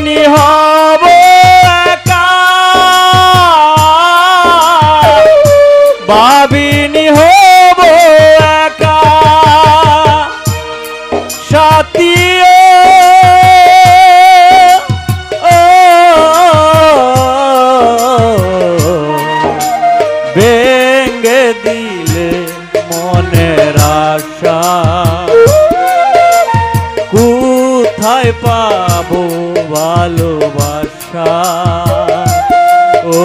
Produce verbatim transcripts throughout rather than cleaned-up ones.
ভাবিনি হব একা, ভাবিনি হব একা সাথী ভেঙে দিলে মনের আশা, কোথায় পাবো ভালোবাসা। ও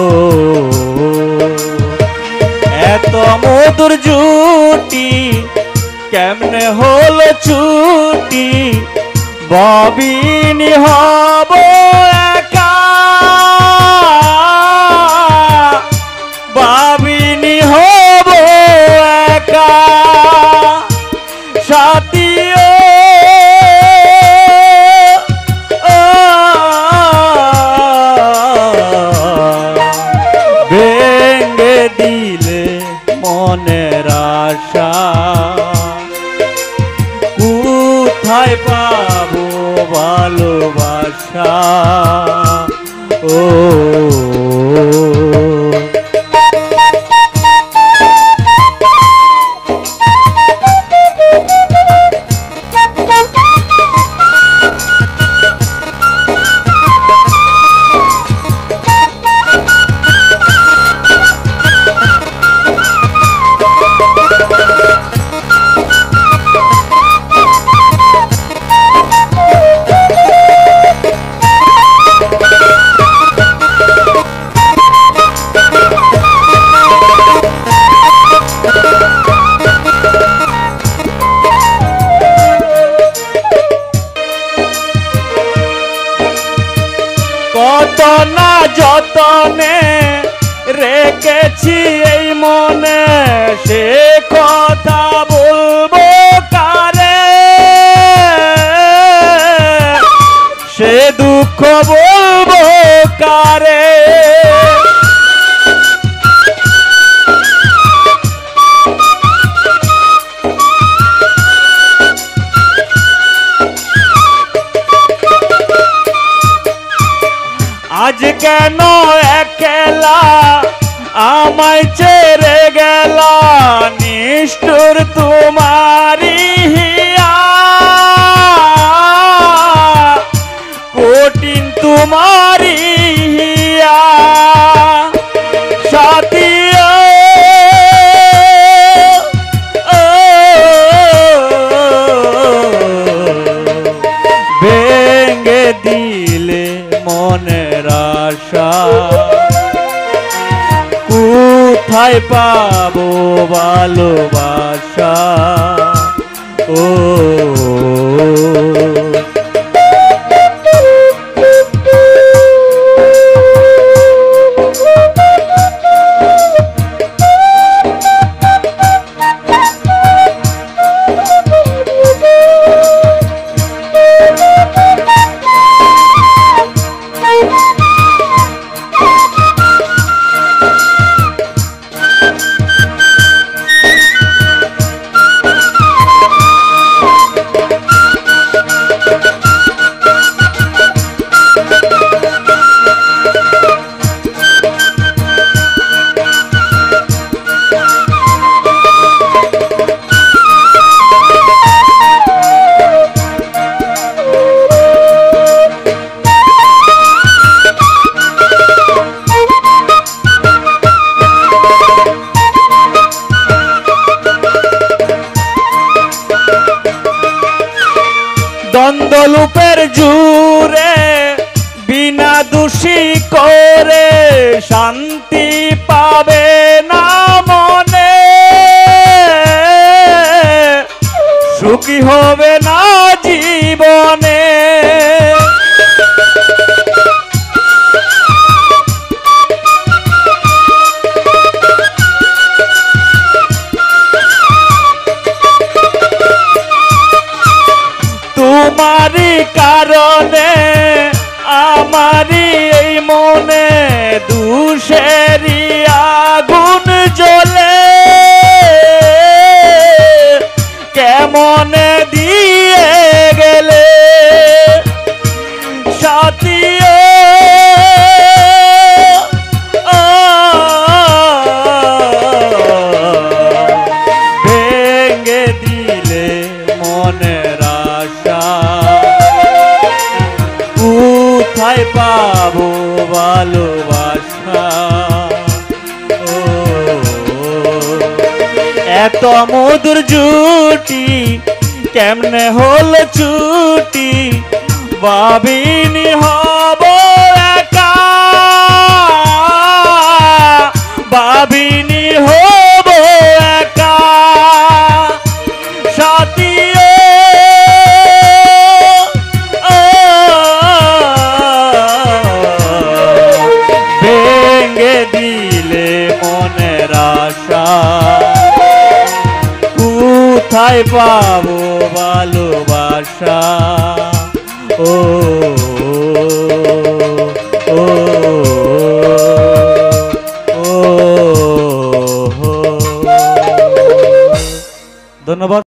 এত মধুর জুটি কেমনে হলো ছুটি, ভাবিনি হব একা, ভাবিনি হব একা সাথী ভেঙে দিলে মনের আশা, কোথায় পাবো ভালোবাসা। ও কত না যতনে রেখেছি এই মনে, সে কথা বলবো কারে, সে দুঃখ বলবো কারে। আজ কেন একলা আমায় ছেড়ে গেলা, নিষ্ঠুর তোমারি হিয়া, কঠিন তোমারি হিয়া সাথী ভেঙে দিলে মনের আশা, কোথায় পাবো ভালোবাসা। ও দ্বন্দ্বলূপের জুড়ে বিনা দোষী করে শান্তি পাবে না মনে, সুখী হবে না জীবনে। তোমারই কারণে আমারই এই মনে দুষেরই আগুন জ্বলে, কেমন দিয়ে গেলে সাথী। সাথী ভেঙে দিলে মনের আশা, কোথায় পাবো ভালোবাসা। এত মধুর জুটি কেমনে হল ছুটি, ভাবিনি হব একা, ভাবিনি হব একা। সাথী ভেঙে দিলে মনের আশা, কোথায় পাবো ভালোবাসা। ও ও ও ধন্যবাদ।